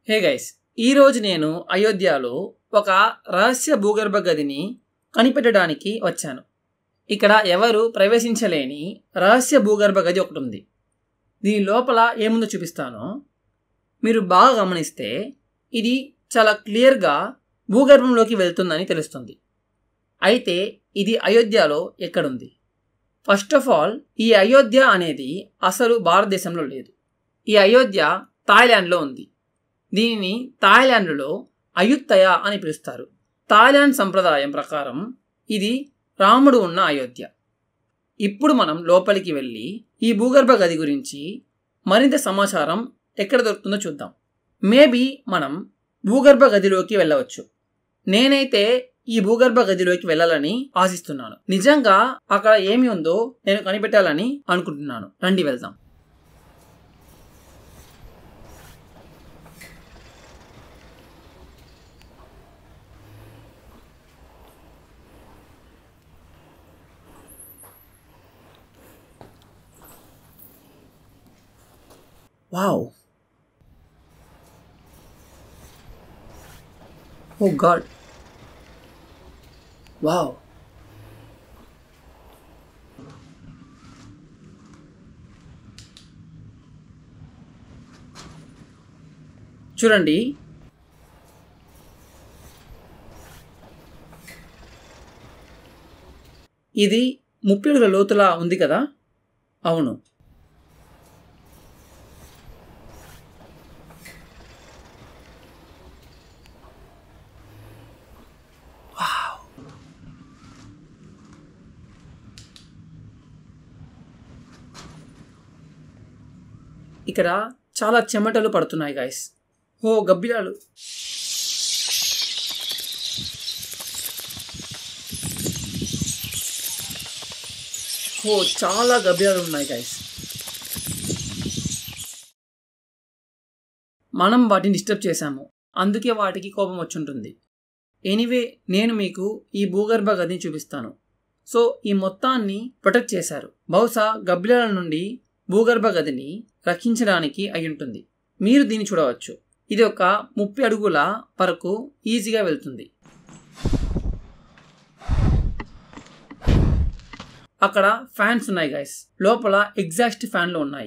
Hey guys, ఈరోజు నేను అయోధ్యలో ఒక రహస్య భూగర్భ గదిని కనిపెట్టడానికి వచ్చాను. ఇక్కడ ఎవరు ప్రవేశించలేని రహస్య భూగర్భ గది ఒకటి ఉంది. దీని లోపల ఏముందో చూపిస్తాను. మీరు బాగా గమనిస్తే ఇది చాలా క్లియర్గా భూగర్భంలోకి వెళ్తుందని తెలుస్తుంది. అయితే ఇది అయోధ్యలో ఎక్కడుంది? ఫస్ట్ ఆఫ్ ఆల్, ఈ అయోధ్య అనేది అసలు భారతదేశంలో లేదు. ఈ అయోధ్య థాయిలాండ్లో ఉంది. దీనిని థాయిలాండ్లో అయుత్తయ అని పిలుస్తారు. థాయిలాండ్ సంప్రదాయం ప్రకారం ఇది రాముడు ఉన్న అయోధ్య. ఇప్పుడు మనం లోపలికి వెళ్ళి ఈ భూగర్భ గది గురించి మరింత సమాచారం ఎక్కడ దొరుకుతుందో చూద్దాం. మేబీ మనం భూగర్భ గదిలోకి వెళ్ళవచ్చు. నేనైతే ఈ భూగర్భ గదిలోకి వెళ్ళాలని ఆశిస్తున్నాను. నిజంగా అక్కడ ఏమి ఉందో నేను కనిపెట్టాలని అనుకుంటున్నాను. రండి వెళ్దాం. Wow. Oh God. Wow. చూడండి, ఇది 30 అడుగుల లోతులా ఉంది కదా? అవును. ఇక్కడ చాలా చెమటలు పడుతున్నాయి గైస్. ఓ గబ్బిలాలు. ఓ చాలా గబ్బిలాలు ఉన్నాయి గైస్. మనం వాటిని డిస్టర్బ్ చేశాము, అందుకే వాటికి కోపం వచ్చుంటుంది. ఎనీవే, నేను మీకు ఈ భూగర్భ గదిని చూపిస్తాను. సో ఈ మొత్తాన్ని ప్రొటెక్ట్ చేశారు. బహుశా గబ్బిలాల నుండి భూగర్భ గదిని రక్షించడానికి అయ్యుంటుంది. మీరు దీన్ని చూడవచ్చు. ఇది ఒక 30 అడుగుల వరకు ఈజీగా వెళ్తుంది. అక్కడ ఫ్యాన్స్ ఉన్నాయి గైస్. లోపల ఎగ్జాస్ట్ ఫ్యాన్లు ఉన్నాయి.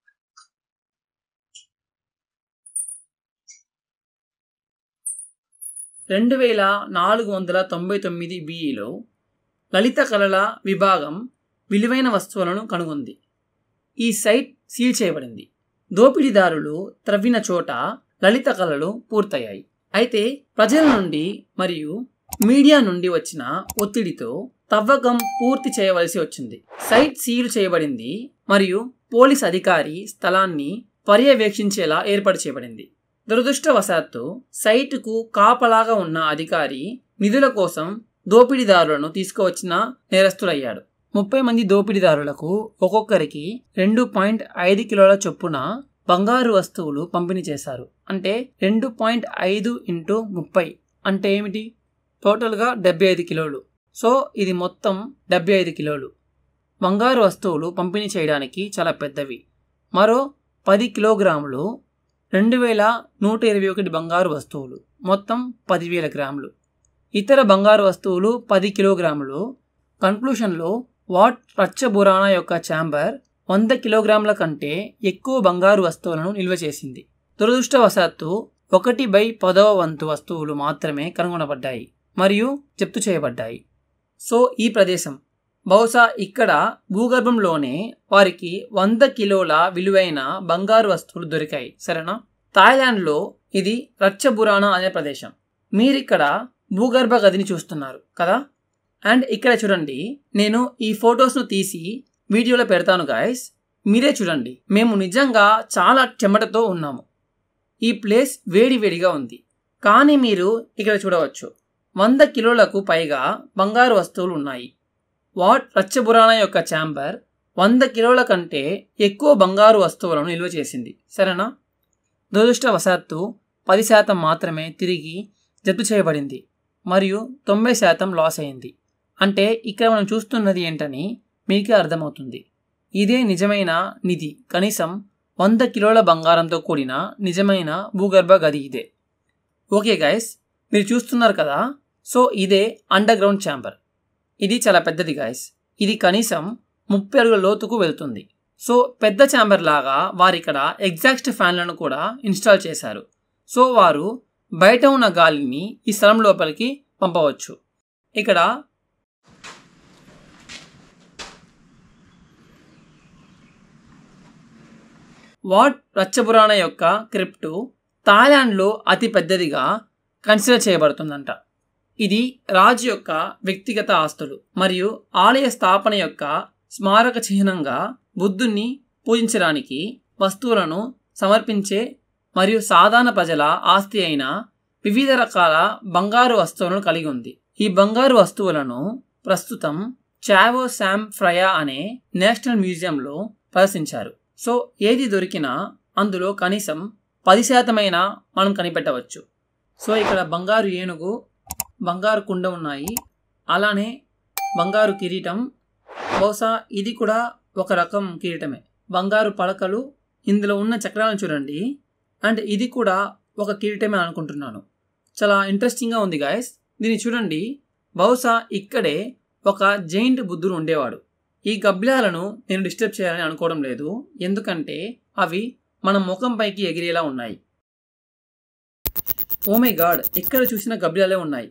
(2499) BEలో లలిత కళల విభాగం విలువైన వస్తువులను కనుగొంది. ఈ సైట్ సీల్ చేయబడింది. దోపిడీదారులు త్రవ్విన చోట లలిత కళలు పూర్తయ్యాయి. అయితే ప్రజల నుండి మరియు మీడియా నుండి వచ్చిన ఒత్తిడితో తవ్వకం పూర్తి చేయవలసి వచ్చింది. సైట్ సీల్ చేయబడింది మరియు పోలీస్ అధికారి స్థలాన్ని పర్యవేక్షించేలా ఏర్పాటు చేయబడింది. దురదృష్టవశాత్తు సైటుకు కాపలాగా ఉన్న అధికారి నిధుల కోసం దోపిడీదారులను తీసుకువచ్చిన నేరస్తుడయ్యాడు. 30 మంది దోపిడీదారులకు ఒక్కొక్కరికి 2.5 కిలోల చొప్పున బంగారు వస్తువులు పంపిణీ చేశారు. అంటే 2.5 × 30 అంటే ఏమిటి? టోటల్గా 75 కిలోలు. సో ఇది మొత్తం 75 కిలోలు బంగారు వస్తువులు పంపిణీ చేయడానికి చాలా పెద్దవి. మరో 10 కిలోగ్రాములు 2121 బంగారు వస్తువులు, మొత్తం 10,000 గ్రాములు. ఇతర బంగారు వస్తువులు 10 కిలోగ్రాములు. కన్క్లూషన్లో వాట్ రచ్చబురానా యొక్క ఛాంబర్ 100 కిలోగ్రాముల కంటే ఎక్కువ బంగారు వస్తువులను నిల్వ చేసింది. దురదృష్టవశాత్తు 1/10వ వంతు వస్తువులు మాత్రమే కనుగొనబడ్డాయి మరియు జప్తు చేయబడ్డాయి. సో ఈ ప్రదేశం బహుశా ఇక్కడ భూగర్భంలోనే వారికి 100 కిలోల విలువైన బంగారు వస్తువులు దొరికాయి. సరేనా? థాయిలాండ్లో ఇది రచ్చబురానా అనే ప్రదేశం. మీరిక్కడ భూగర్భ గదిని చూస్తున్నారు కదా? అండ్ ఇక్కడ చూడండి, నేను ఈ ఫొటోస్ను తీసి వీడియోలో పెడతాను గాయస్. మీరే చూడండి. మేము నిజంగా చాలా చెమటతో ఉన్నాము. ఈ ప్లేస్ వేడివేడిగా ఉంది. కానీ మీరు ఇక్కడ చూడవచ్చు, 100 కిలోలకు పైగా బంగారు వస్తువులు ఉన్నాయి. వాట్ రచ్చబురానా యొక్క ఛాంబర్ 100 కిలోల కంటే ఎక్కువ బంగారు వస్తువులను నిల్వ చేసింది. సరేనా? దురదృష్టవశాత్తు 10% మాత్రమే తిరిగి జప్తు చేయబడింది మరియు 90% లాస్ అయింది. అంటే ఇక్కడ మనం చూస్తున్నది ఏంటని మీకే అర్థమవుతుంది. ఇదే నిజమైన నిధి. కనీసం 100 కిలోల బంగారంతో కూడిన నిజమైన భూగర్భ గది ఇదే. ఓకే గైస్, మీరు చూస్తున్నారు కదా. సో ఇదే అండర్ గ్రౌండ్ ఛాంబర్. ఇది చాలా పెద్దది గైస్. ఇది కనీసం 30 అడుగుల లోతుకు వెళ్తుంది. సో పెద్ద ఛాంబర్ లాగా వారు ఇక్కడ ఎగ్జాస్ట్ ఫ్యాన్లను కూడా ఇన్స్టాల్ చేశారు. సో వారు బయట ఉన్న గాలిని ఈ స్థలం లోపలికి పంపవచ్చు. ఇక్కడ వాట్ రచ్చబురాణ యొక్క క్రిప్టు థాయిలాండ్లో అతి పెద్దదిగా కన్సిడర్ చేయబడుతుందంట. ఇది రాజు యొక్క వ్యక్తిగత ఆస్తులు మరియు ఆలయ స్థాపన యొక్క స్మారక చిహ్నంగా బుద్ధుణ్ణి పూజించడానికి వస్తువులను సమర్పించే మరియు సాధారణ ప్రజల ఆస్తి అయిన వివిధ రకాల బంగారు వస్తువులను కలిగి ఉంది. ఈ బంగారు వస్తువులను ప్రస్తుతం చావో శామ్ ఫ్రయా అనే నేషనల్ మ్యూజియంలో ప్రదర్శించారు. సో ఏది దొరికినా అందులో కనీసం 10% మనం కనిపెట్టవచ్చు. సో ఇక్కడ బంగారు ఏనుగు, బంగారు కుండ ఉన్నాయి. అలానే బంగారు కిరీటం, బహుశా ఇది కూడా ఒక రకం కిరీటమే. బంగారు పలకలు, ఇందులో ఉన్న చక్రాలను చూడండి. అండ్ ఇది కూడా ఒక కిరీటమే అనుకుంటున్నాను. చాలా ఇంట్రెస్టింగ్గా ఉంది గాయస్. దీన్ని చూడండి. బహుశా ఇక్కడే ఒక జైంట్ బుద్ధుడు ఉండేవాడు. ఈ గబ్బిలాలను నేను డిస్టర్బ్ చేయాలని అనుకోవడం లేదు, ఎందుకంటే అవి మన ముఖంపైకి ఎగిరేలా ఉన్నాయి. ఓ మై గాడ్, ఎక్కడ చూసిన గబ్బిలాలే ఉన్నాయి.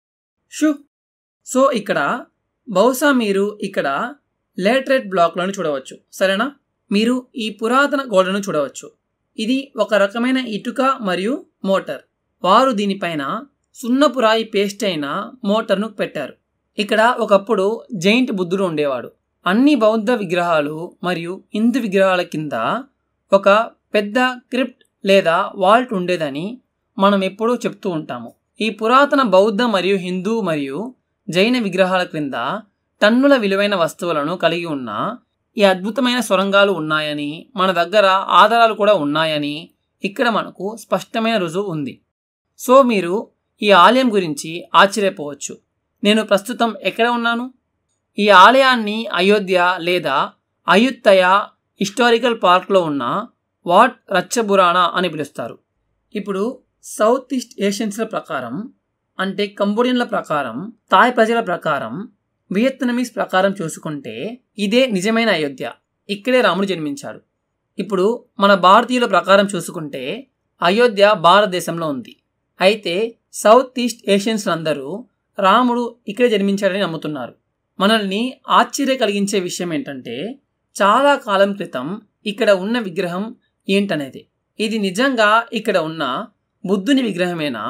సో ఇక్కడ బహుశా మీరు ఇక్కడ లేటరైట్ బ్లాక్లను చూడవచ్చు. సరేనా? మీరు ఈ పురాతన గోడను చూడవచ్చు. ఇది ఒక రకమైన ఇటుక మరియు మోటార్. వారు దీనిపైన సున్నపురాయి పేస్ట్ అయిన మోటార్ను పెట్టారు. ఇక్కడ ఒకప్పుడు జైంట్ బుద్ధుడు ఉండేవాడు. అన్ని బౌద్ధ విగ్రహాలు మరియు హిందూ విగ్రహాల కింద ఒక పెద్ద క్రిప్ట్ లేదా వాల్ట్ ఉండేదని మనం ఎప్పుడూ చెప్తూ ఉంటాము. ఈ పురాతన బౌద్ధ మరియు హిందూ మరియు జైన విగ్రహాల క్రింద టన్నుల విలువైన వస్తువులను కలిగి ఉన్న ఈ అద్భుతమైన సొరంగాలు ఉన్నాయని, మన దగ్గర ఆధారాలు కూడా ఉన్నాయని ఇక్కడ మనకు స్పష్టమైన రుజువు ఉంది. సో మీరు ఈ ఆలయం గురించి ఆశ్చర్యపోవచ్చు. నేను ప్రస్తుతం ఎక్కడ ఉన్నాను? ఈ ఆలయాన్ని అయోధ్య లేదా అయుత్తయ హిస్టారికల్ పార్క్లో ఉన్న వాట్ రచ్చబురాణ అని పిలుస్తారు. ఇప్పుడు సౌత్ ఈస్ట్ ఏషియన్స్ల ప్రకారం, అంటే కంబోడియన్ల ప్రకారం, థాయ్ ప్రజల ప్రకారం, వియత్నమీస్ ప్రకారం చూసుకుంటే ఇదే నిజమైన అయోధ్య. ఇక్కడే రాముడు జన్మించాడు. ఇప్పుడు మన భారతీయుల ప్రకారం చూసుకుంటే అయోధ్య భారతదేశంలో ఉంది. అయితే సౌత్ ఈస్ట్ ఏషియన్స్ అందరూ రాముడు ఇక్కడే జన్మించాడని నమ్ముతున్నారు. మనల్ని ఆశ్చర్య కలిగించే విషయం ఏంటంటే చాలా కాలం క్రితం ఇక్కడ ఉన్న విగ్రహం ఏంటనేది. ఇది నిజంగా ఇక్కడ ఉన్న బుద్ధుని విగ్రహమేనా,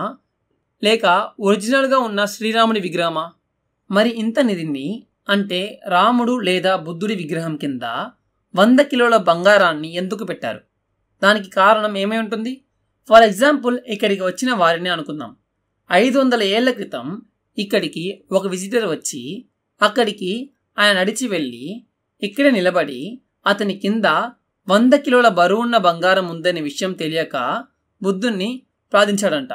లేక ఒరిజినల్గా ఉన్న శ్రీరాముని విగ్రహమా? మరి ఇంత నిధిని, అంటే రాముడు లేదా బుద్ధుడి విగ్రహం కింద 100 కిలోల బంగారాన్ని ఎందుకు పెట్టారు? దానికి కారణం ఏమై ఉంటుంది? ఫర్ ఎగ్జాంపుల్, ఇక్కడికి వచ్చిన వారిని అనుకుందాం. 500 ఏళ్ల క్రితం ఇక్కడికి ఒక విజిటర్ వచ్చి అక్కడికి ఆయన నడిచి వెళ్ళి ఇక్కడే నిలబడి అతని కింద 100 కిలోల బరువున్న బంగారం ఉందనే విషయం తెలియక బుద్ధుణ్ణి ప్రార్థించాడంట.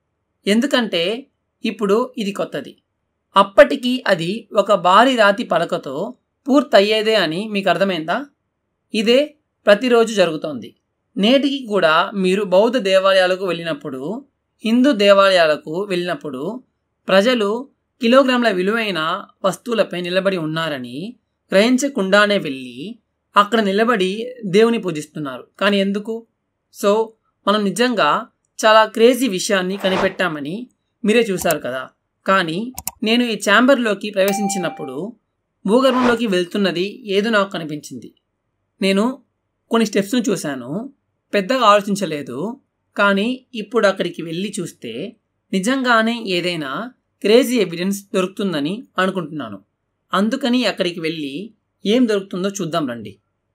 ఎందుకంటే ఇప్పుడు ఇది కొత్తది. అప్పటికి అది ఒక భారీ రాతి పలకతో పూర్తయ్యేదే అని మీకు అర్థమైందా? ఇదే ప్రతిరోజు జరుగుతోంది. నేటికి కూడా మీరు బౌద్ధ దేవాలయాలకు వెళ్ళినప్పుడు, హిందూ దేవాలయాలకు వెళ్ళినప్పుడు ప్రజలు కిలోగ్రాముల విలువైన వస్తువులపై నిలబడి ఉన్నారని గ్రహించకుండానే వెళ్ళి అక్కడ నిలబడి దేవుని పూజిస్తున్నారు. కానీ ఎందుకు? సో మనం నిజంగా చాలా క్రేజీ విషయాన్ని కనిపెట్టామని మీరే చూశారు కదా. కానీ నేను ఈ ఛాంబర్లోకి ప్రవేశించినప్పుడు భూగర్భంలోకి వెళ్తున్నది ఏదో నాకు కనిపించింది. నేను కొన్ని స్టెప్స్ను చూశాను, పెద్దగా ఆలోచించలేదు. కానీ ఇప్పుడు అక్కడికి వెళ్ళి చూస్తే నిజంగానే ఏదైనా క్రేజీ ఎవిడెన్స్ దొరుకుతుందని అనుకుంటున్నాను. అందుకని అక్కడికి వెళ్ళి ఏం దొరుకుతుందో చూద్దాం రండి.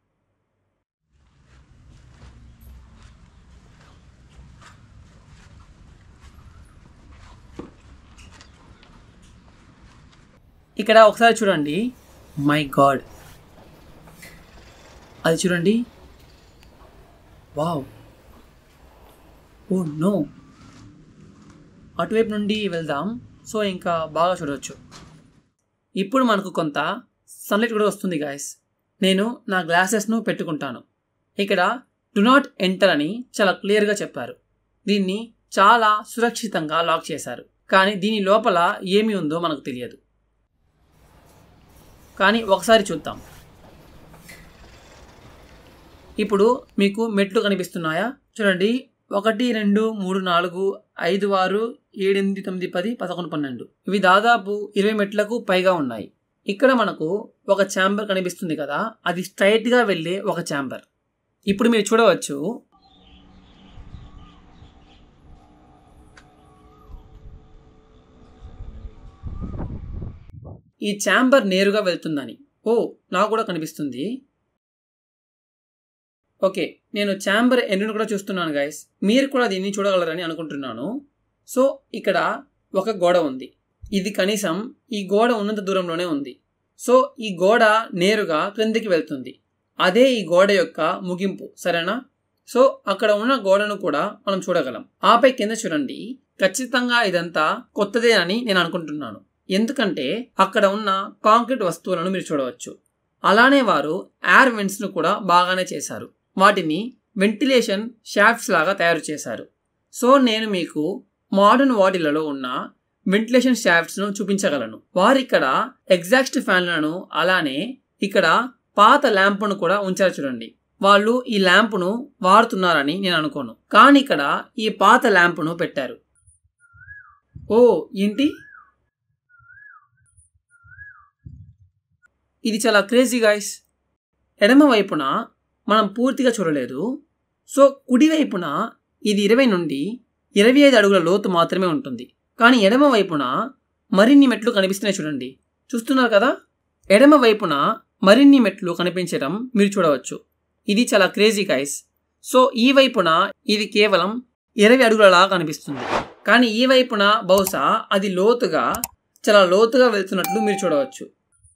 ఇక్కడ ఒకసారి చూడండి. మై గాడ్, అది చూడండి. Wow, oh no. అటువైపు నుండి వెళ్దాం. సో ఇంకా బాగా చూడవచ్చు. ఇప్పుడు మనకు కొంత సన్లైట్ కూడా వస్తుంది గాయస్. నేను నా గ్లాసెస్ను పెట్టుకుంటాను. ఇక్కడ డు నాట్ ఎంటర్ అని చాలా క్లియర్గా చెప్పారు. దీన్ని చాలా సురక్షితంగా లాక్ చేశారు. కానీ దీని లోపల ఏమి ఉందో మనకు తెలియదు. కానీ ఒకసారి చూద్దాం. ఇప్పుడు మీకు మెట్లు కనిపిస్తున్నాయా? చూడండి, 1 2 3 4 5 6 7 8 9 10 11 12 ఇవి దాదాపు 20 మెట్లకు పైగా ఉన్నాయి. ఇక్కడ మనకు ఒక ఛాంబర్ కనిపిస్తుంది కదా, అది స్ట్రైట్గా వెళ్ళే ఒక ఛాంబర్. ఇప్పుడు మీరు చూడవచ్చు, ఈ ఛాంబర్ నేరుగా వెళ్తుందని. నాకు కూడా కనిపిస్తుంది. ఓకే, నేను ఛాంబర్ ఎండ్ను కూడా చూస్తున్నాను గైస్. మీరు కూడా దీన్ని చూడగలరని అనుకుంటున్నాను. సో ఇక్కడ ఒక గోడ ఉంది. ఇది కనీసం ఈ గోడ ఉన్నంత దూరంలోనే ఉంది. సో ఈ గోడ నేరుగా క్రిందికి వెళ్తుంది. అదే ఈ గోడ యొక్క ముగింపు, సరేనా? సో అక్కడ ఉన్న గోడను కూడా మనం చూడగలం. ఆపై కింద చూడండి, ఖచ్చితంగా ఇదంతా కొత్తదే అని నేను అనుకుంటున్నాను. ఎందుకంటే అక్కడ ఉన్న కాంక్రీట్ వస్తువులను మీరు చూడవచ్చు. అలానే వారు ఎయిర్ వెంట్స్ను కూడా బాగానే చేశారు. వాటిని వెంటిలేషన్ షాఫ్ట్స్ లాగా తయారు చేశారు. సో నేను మీకు మోడర్న్ వాటిలలో ఉన్న వెంటిలేషన్ షాఫ్ట్స్ను చూపించగలను. వారు ఇక్కడ ఎగ్జాస్ట్ ఫ్యాన్లను అలానే ఇక్కడ పాత ల్యాంపును కూడా ఉంచారు. చూడండి, వాళ్ళు ఈ ల్యాంపును వాడుతున్నారని నేను అనుకోను, కానీ ఇక్కడ ఈ పాత ల్యాంపును పెట్టారు. ఏంటి ఇది? చాలా క్రేజీ గైస్. ఎడమ వైపున మనం పూర్తిగా చూడలేదు. సో కుడివైపున ఇది 20 నుండి 25 అడుగుల లోతు మాత్రమే ఉంటుంది. కానీ ఎడమ వైపున మరిన్ని మెట్లు కనిపిస్తున్నాయి. చూడండి, చూస్తున్నారు కదా? ఎడమ వైపున మరిన్ని మెట్లు కనిపించడం మీరు చూడవచ్చు. ఇది చాలా క్రేజీ గైస్. సో ఈ వైపున ఇది కేవలం 20 అడుగులలా కనిపిస్తుంది. కానీ ఈ వైపున బహుశా అది చాలా లోతుగా వెళ్తున్నట్లు మీరు చూడవచ్చు.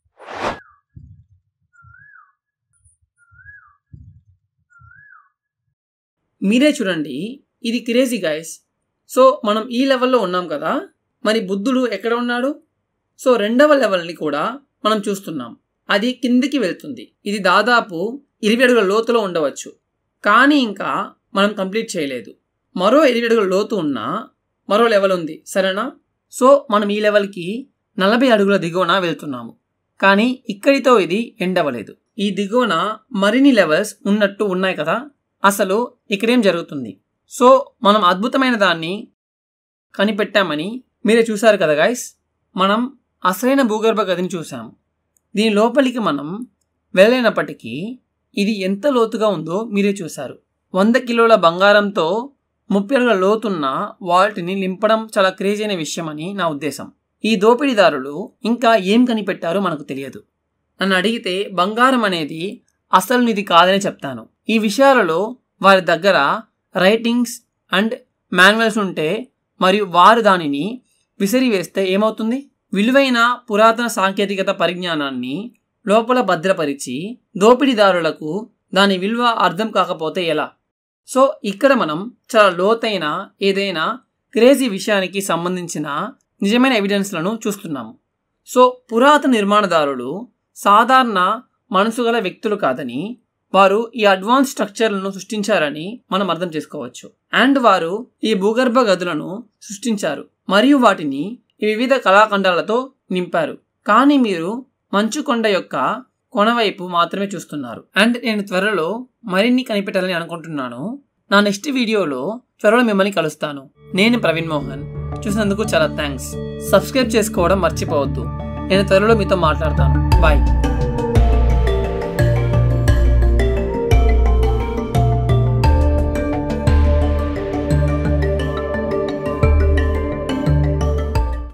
మీరే చూడండి, ఇది క్రేజీ గైస్. సో మనం ఈ లెవెల్లో ఉన్నాం కదా, మరి బుద్ధుడు ఎక్కడ ఉన్నాడు? సో రెండవ లెవెల్ని కూడా మనం చూస్తున్నాం. అది కిందికి వెళ్తుంది. ఇది దాదాపు 20 అడుగుల లోతులో ఉండవచ్చు. కానీ ఇంకా మనం కంప్లీట్ చేయలేదు. మరో 20 అడుగుల లోతు ఉన్న మరో లెవెల్ ఉంది, సరేనా? సో మనం ఈ లెవెల్కి 40 అడుగుల దిగువన వెళ్తున్నాము. కానీ ఇక్కడితో ఇది ఎండ్ అవ్వలేదు. ఈ దిగువన మరిన్ని లెవెల్స్ ఉన్నట్టు ఉన్నాయి కదా. అసలు ఇక్కడేం జరుగుతుంది? సో మనం అద్భుతమైన దాన్ని కనిపెట్టామని మీరే చూశారు కదా గైస్. మనం అసలైన భూగర్భ గదిని చూసాము. దీని లోపలికి మనం వెళ్ళైనప్పటికీ ఇది ఎంత లోతుగా ఉందో మీరే చూశారు. 100 కిలోల బంగారంతో 30 అడుగుల లోతున్న వాటిని నింపడం చాలా క్రేజీ అయిన విషయం అని నా ఉద్దేశం. ఈ దోపిడీదారులు ఇంకా ఏం కనిపెట్టారో మనకు తెలియదు. నన్ను అడిగితే బంగారం అనేది అసలు నిధి కాదని చెప్తాను. ఈ విషయాలలో వారి దగ్గర రైటింగ్స్ అండ్ మాన్యువల్స్ ఉంటే మరియు వారు దానిని విసిరివేస్తే ఏమవుతుంది? విలువైన పురాతన సాంకేతికత పరిజ్ఞానాన్ని లోపల భద్రపరిచి దోపిడీదారులకు దాని విలువ అర్థం కాకపోతే ఎలా? సో ఇక్కడ మనం చాలా లోతైన ఏదైనా క్రేజీ విషయానికి సంబంధించిన నిజమైన ఎవిడెన్స్లను చూస్తున్నాము. సో పురాతన నిర్మాణదారులు సాధారణ మనసు గల వ్యక్తులు కాదని, వారు ఈ అడ్వాన్స్ స్ట్రక్చర్లను సృష్టించారని మనం అర్థం చేసుకోవచ్చు. అండ్ వారు ఈ భూగర్భ గదులను సృష్టించారు మరియు వాటిని వివిధ కళాఖండాలతో నింపారు. కానీ మీరు మంచు కొండ యొక్క కొనవైపు మాత్రమే చూస్తున్నారు. అండ్ నేను త్వరలో మరిన్ని కనిపెట్టాలని అనుకుంటున్నాను. నా నెక్స్ట్ వీడియోలో త్వరలో మిమ్మల్ని కలుస్తాను. నేను ప్రవీణ్ మోహన్. చూసినందుకు చాలా థ్యాంక్స్. సబ్స్క్రైబ్ చేసుకోవడం మర్చిపోవద్దు. నేను త్వరలో మీతో మాట్లాడతాను. బాయ్.